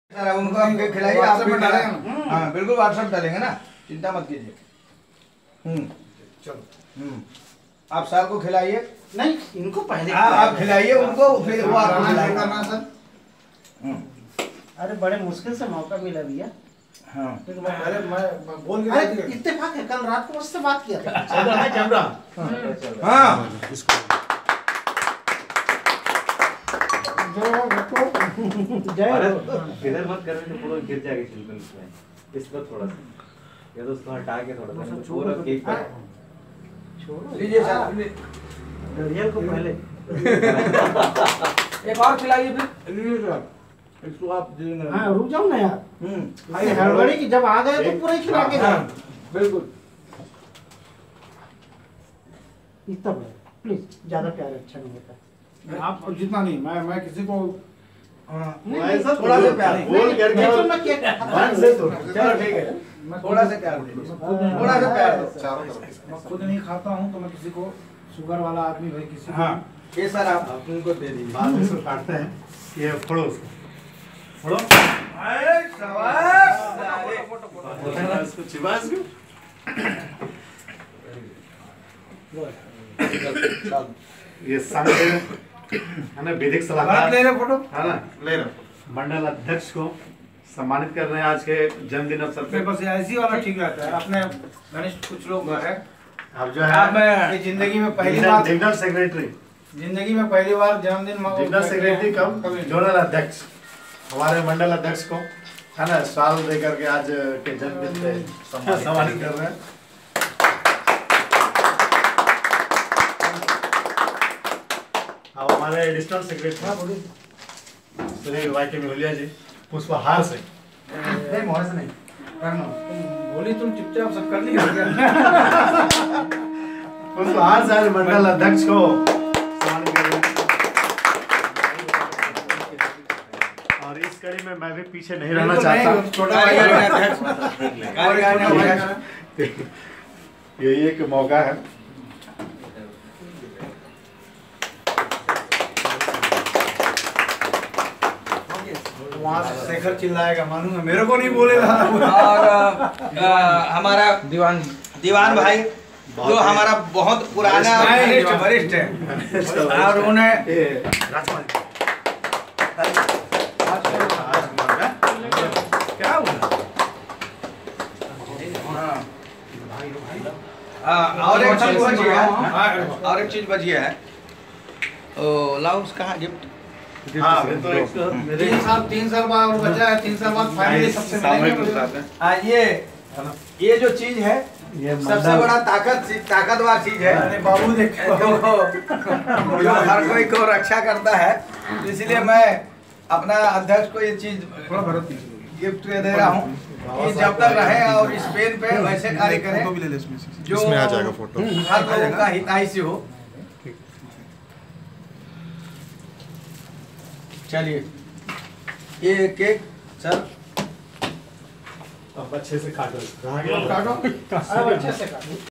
Sir उनको हम खिलाइए, आप भी डालेंगे। हाँ बिल्कुल व्हाट्सएप डालेंगे ना, चिंता मत कीजिए। चलो आप सर को खिलाइए। नहीं इनको पहले आप खिलाइए उनको, फिर वो आपको खिलाएगा सर। अरे बड़े मुश्किल से मौका मिला भैया। हाँ मैं बोल के अरे इत्तेफाक है, कल रात को मुझसे बात किया था। चलो है कैमरा। हाँ इधर मत कर तो पूरा गिर जाएगा छिलका इसमें। इस पर थोड़ा सा ये तो उसको हटा के थोड़ा सा पूरा केक पर छोड़ो लीजिए सर, रियल को पहले एक और खिलाइए फिर। लीजिए सर, इसको आप देंगे। हाँ रुक जाओ ना यार, ये हड़बड़ी की जब आ गए तो पूरा ही खिला के जाओ। बिल्कुल इतना प्लीज, ज्यादा प्यार अच्छा नहीं होता। आप जितना नहीं, मैं किसी को ऐसा थोड़ा सा प्यार बोल करके देखो मैं केक मन से तो चलो ठीक है, थोड़ा सा प्यार दे, थोड़ा सा प्यार दो। मैं खुद नहीं खाता हूँ तो मैं किसी को, शुगर वाला आदमी भाई किसी हाँ ये सर आप उनको दे दीजिए। बाद में इसको काटते हैं। ये फोड़ो उसको, फोड़ो इसको चिपा इसको। ये संघ है ना, वैदिक सलाहकार ले रहे फोटो है ना, ले रहे मंडल अध्यक्ष को सम्मानित कर रहे हैं आज के जन्मदिन अवसर पे। बस ऐसी वाला ठीक रहता है। अपने घनिष्ठ कुछ लोग है, अब जो आप है जिंदगी में पहली बार, जनरल सेक्रेटरी, जिंदगी में पहली बार जन्मदिन जनरल सेक्रेटरी कम जोनल अध्यक्ष, हमारे मंडल अध्यक्ष को है ना साल दे करके आज के जन्मदिन पे सम्मानित कर रहे हैं। अब हमारे एडिशनल सेक्रेटरी श्री वाई के मेहुलिया जी पुष्पहार से, नहीं मोहर से नहीं करना बोली, तुम चुपचाप सब कर लिया पुष्पहार से आज मंडल अध्यक्ष को सम्मानित कर रहे हैं। और इस कड़ी में मैं भी पीछे नहीं रहना चाहता। छोटा यही एक मौका है। वहाँ से शेखर चिल्लाएगा, मानूंगा, मेरे को नहीं बोलेगा। और हमारा दीवान भाई जो हमारा बहुत पुराना वरिष्ठ है, और उन्हें क्या हुआ। और एक चीज बची है, और एक चीज बची है, लाओ उसका गिफ्ट। हाँ तो 3 साल बाद बचा है, 3 साल बाद फाइनली सबसे मिलेंगे। ये जो चीज है ये सबसे बड़ा ताकतवर चीज है। अरे बाबू देखो जो हर कोई को रक्षा करता है, इसलिए मैं अपना अध्यक्ष को ये चीज गिफ्ट दे रहा हूँ कि जब तक रहे और इस पेन पे वैसे कार्य करें जो इसमें आ जाएगा फोटो, हर लोगों का हितैषी हो। चलिए ये केक सर अब अच्छे से काटो, काटो, अच्छे से काटो।